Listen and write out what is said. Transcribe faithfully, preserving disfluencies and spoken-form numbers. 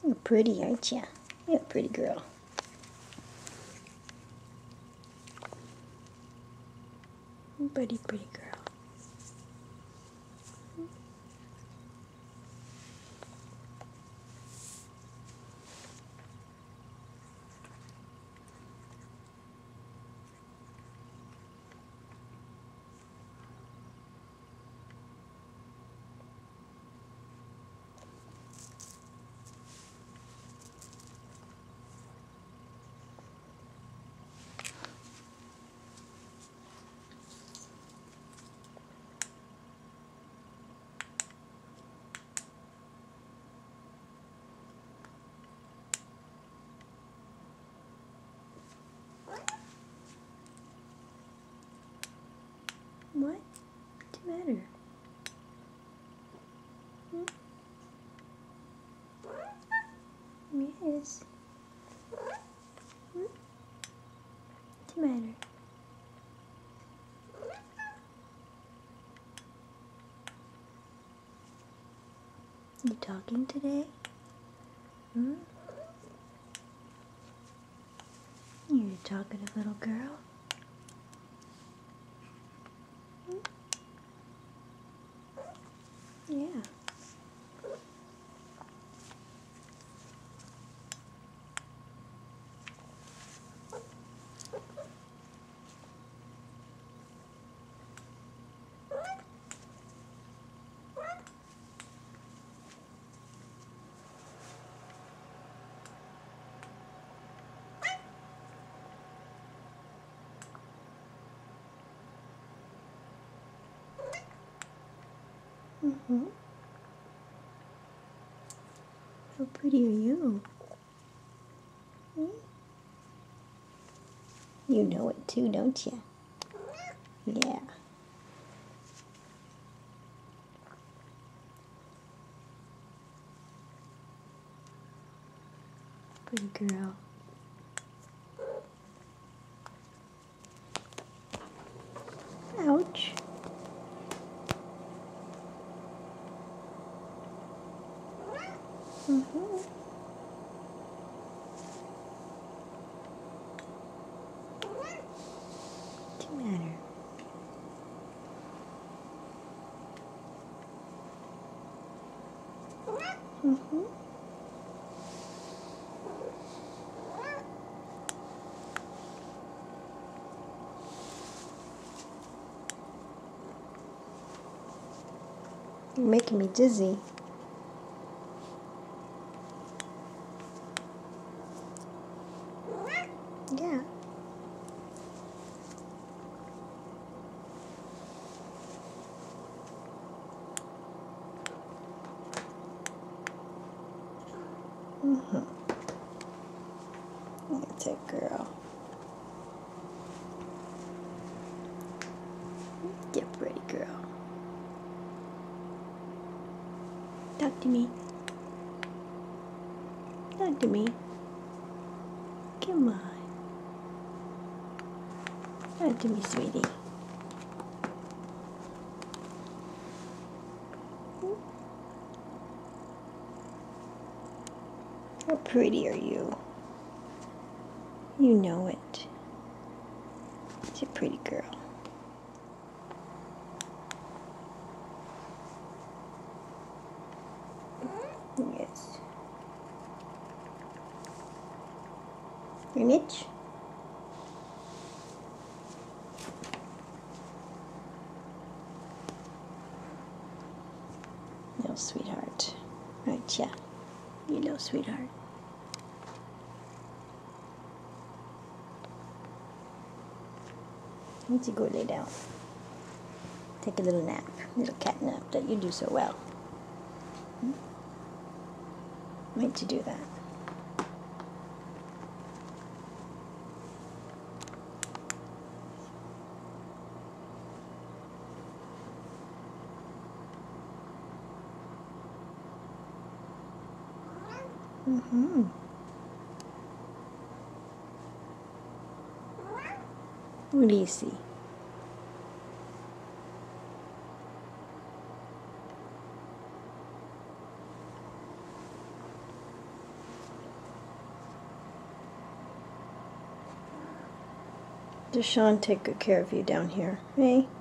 You're pretty, aren't you? You're a pretty girl. Pretty, pretty girl. What? What's the matter? Hmm? Yes. Hmm? What's the matter? You talking today? Hmm? You're a talkative little girl. Hmm? Yeah. Mm-hmm. How pretty are you? Hmm? You know it too, don't you? Yeah. Pretty girl. Ouch. Mm-hmm. What's the matter? Mm-hmm. You're making me dizzy. Yeah. Mm-hmm. That's it, girl. Get pretty, girl. Talk to me. Talk to me. Come on. Talk to me, sweetie. How pretty are you? You know it. She's a pretty girl. Yes. Your niche? No, sweetheart. Right, yeah. You know, sweetheart. Why don't you go lay down? Take a little nap, little cat nap that you do so well. Hmm? Why don't you do that? Mm-hmm. What do you see? Deshawn take good care of you down here, eh?